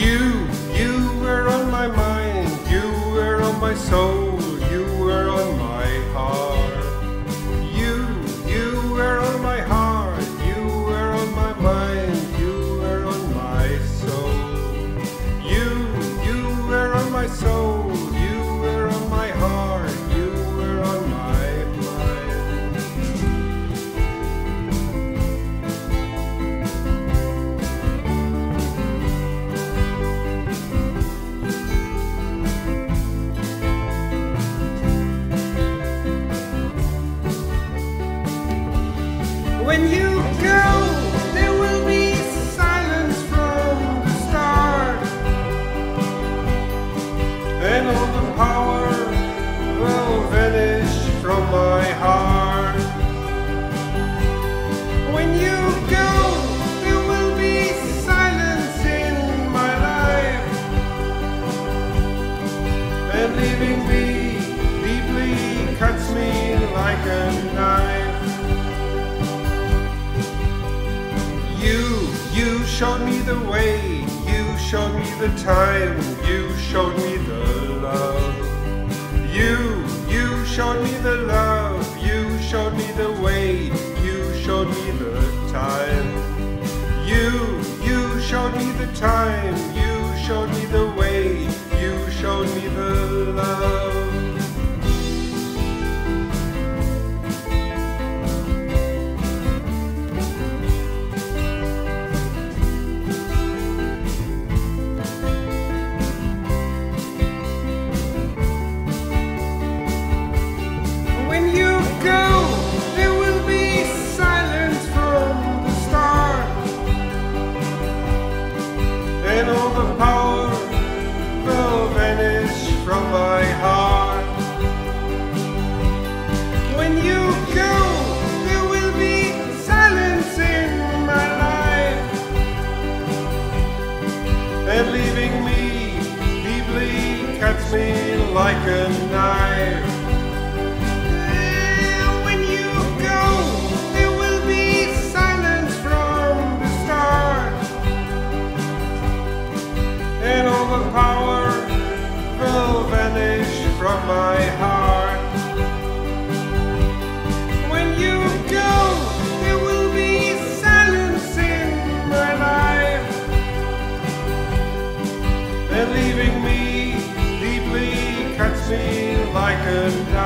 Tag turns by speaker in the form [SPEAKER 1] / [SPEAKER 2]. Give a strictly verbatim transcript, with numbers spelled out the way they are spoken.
[SPEAKER 1] You, you were on my mind, you were on my soul, you were on my heart. You, you were on my heart, you were on my mind, you were on my soul. You, you were on my soul, you were on my heart, you were on my mind. When you go, there will be silence from the start, and all the power will vanish from my heart. When you go, there will be silence in my life, and leaving me deeply cuts me like a knife. You, you showed me the way, you showed me the time, you showed me the love. You, you showed me the love, you showed me the way, you showed me the time. You, you showed me the time, you showed me the way, you showed me the love. And all the power will vanish from my heart. When you go, there will be silence in my life, and leaving me deeply cuts me like a knife. When you go, there will be silence from the start, and all the power will vanish from my heart. When you go, there will be silence in my life, and leaving me deeply cuts me like a knife.